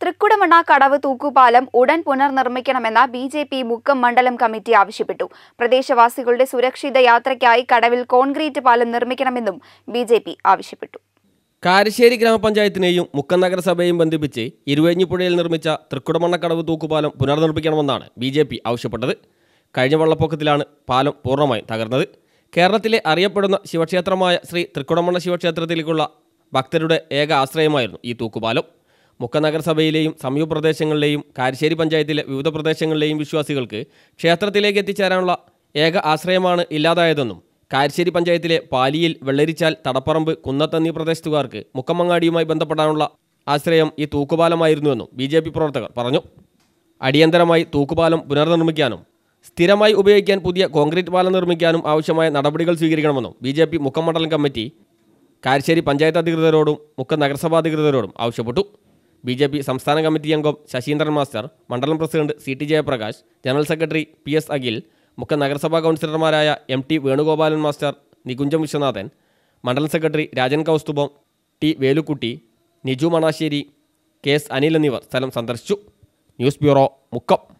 തൃക്കുടമണ്ണ കടവ് തൂക്കുപാലം ഉടൻ പുനർനിർമ്മിക്കണമെന്ന ബിജെപി മുക്കം മണ്ഡലം കമ്മിറ്റി ആവശ്യപ്പെട്ടു. പ്രദേശവാസികളുടെ സുരക്ഷിത യാത്രയ്ക്കായി കടവിൽ കോൺക്രീറ്റ് പാലം നിർമ്മിക്കണമെന്നും ബിജെപി ആവശ്യപ്പെട്ടു. കാരശ്ശേരി ഗ്രാമപഞ്ചായത്തിനെയും മുക്കം നഗരസഭയെയും ബന്ധിപ്പിച്ച് ഇരുവഴിഞ്ഞിപ്പുഴയിൽ നിർമ്മിച്ച തൃക്കുടമണ്ണക്കടവ് തൂക്കുപാലം പുനർനിർമ്മിക്കണമെന്നാണ് ബിജെപി ആവശ്യപ്പെട്ടത്. കഴിഞ്ഞ വെള്ളപ്പൊക്കത്തിലാണ് പാലം പൂർണ്ണമായും തകർന്നത്. കേരളത്തിലെ അറിയപ്പെടുന്ന ശിവക്ഷേത്രമായ ശ്രീ തൃക്കുടമണ്ണ ശിവക്ഷേത്രത്തിലേക്കുള്ള ഭക്തരുടെ ഏക ആശ്രയമായിരുന്നു ഈ തൂക്കുപാലം. മുക്കം നഗരസഭയിലെയും സമീപ പ്രദേശങ്ങളിലെയും കാരശ്ശേരി പഞ്ചായത്തിലെ വിവിധ പ്രദേശങ്ങളിലെയും വിശ്വാസികൾക്ക് ക്ഷേത്രത്തിലേക്ക് എത്തിച്ചേരാനുള്ള ഏക ആശ്രയമാണ് ഇല്ലാതായതെന്നും കാരശ്ശേരി പഞ്ചായത്തിലെ പാലിയിൽ, വെള്ളരിച്ചാൽ, തടപ്പറമ്പ്, കുന്നത്തന്നീ പ്രദേശത്തുകാർക്ക് മുക്കമങ്ങാടിയുമായി ബന്ധപ്പെടാനുള്ള ആശ്രയം ഈ തൂക്കുപാലമായിരുന്നുവെന്നും ബിജെപി പ്രവർത്തകർ പറഞ്ഞു. അടിയന്തരമായി തൂക്കുപാലം പുനർനിർമ്മിക്കാനും സ്ഥിരമായി ഉപയോഗിക്കാൻ പുതിയ കോൺക്രീറ്റ് പാലം നിർമ്മിക്കാനും ആവശ്യമായ നടപടികൾ സ്വീകരിക്കണമെന്നും ബിജെപി മുക്കം മണ്ഡലം കമ്മിറ്റി കാരശ്ശേരി പഞ്ചായത്ത് അധികൃതരോടും മുക്കം നഗരസഭാ അധികൃതരോടും ആവശ്യപ്പെട്ടു. ബിജെപി സംസ്ഥാന കമ്മിറ്റി അംഗം ശശീന്ദ്രൻ മാസ്റ്റർ, മണ്ഡലം president CT Jayaprakash, general secretary PS Akhil, Mukkam നഗരസഭാ കൗൺസിലർമാരായ MT വേണുഗോപാലൻ മാസ്റ്റർ, നികുഞ്ചം വിശ്വനാഥൻ, മണ്ഡലം secretary Rajan Kausthubham, T Velukutty, Niju Manassery, KS Anil എന്നിവർ സ്ഥലം സന്ദർശിച്ചു. News bureau, Mukkam.